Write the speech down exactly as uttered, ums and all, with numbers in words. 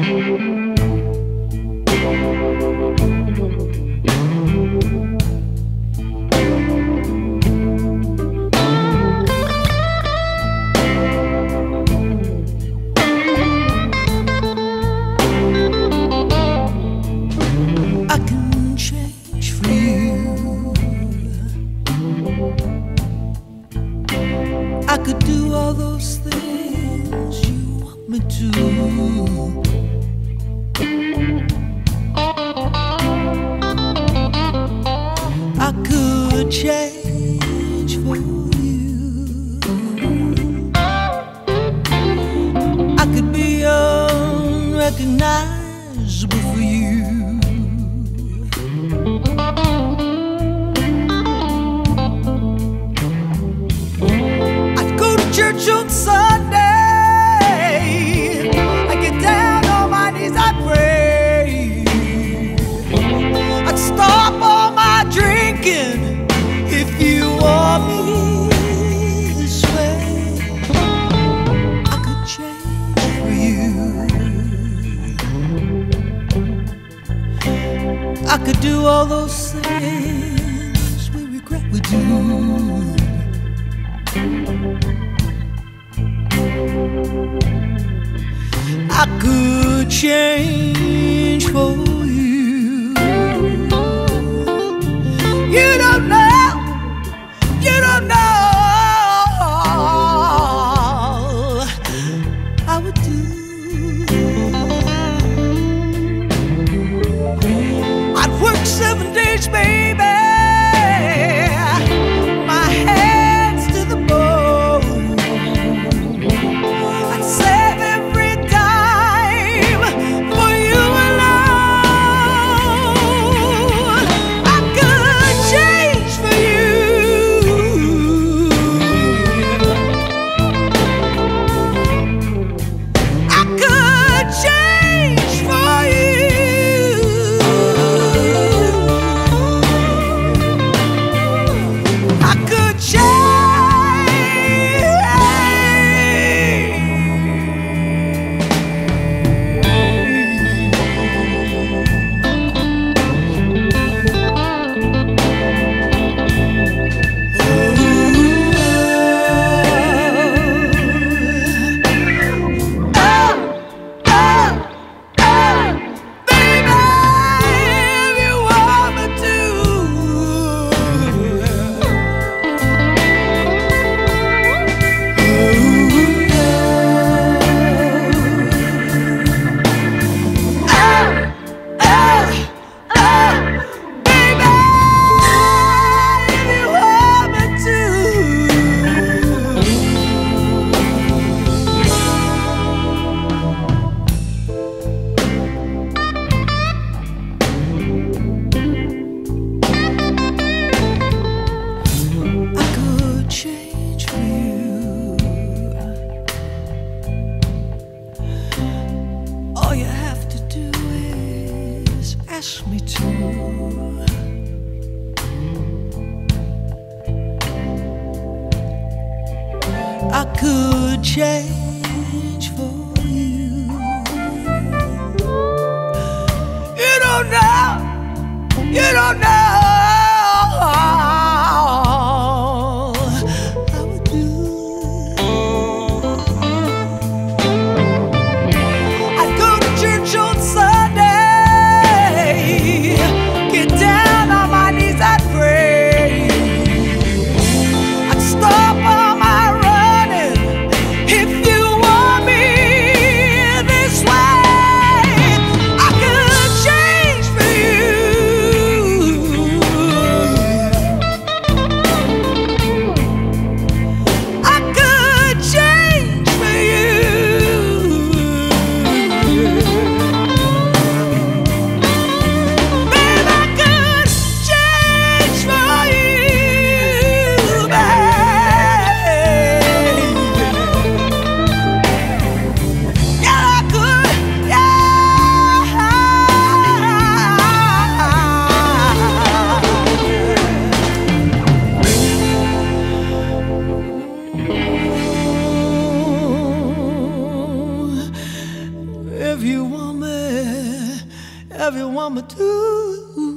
I could do all those things you want me to. I could change for you. I could be unrecognizable for you. Church on Sunday, I get down on my knees, I pray. I'd stop all my drinking if you want me this way. I could change for you. I could do all those things we regret we do. I could change for you. You don't know, you don't know. I would do. I'd work seven days, baby. My hands to the bone. I'd save every dime for you alone. I could change for you. I could change for you. I could change. Ask me to. I could change for you. You don't know, you don't know. I would do. I'd go to church on Sunday. Get down on my knees, I'd pray. I'd stop all my running if you want me this way. I could change for you. I could change for you. If you want me everyone but you.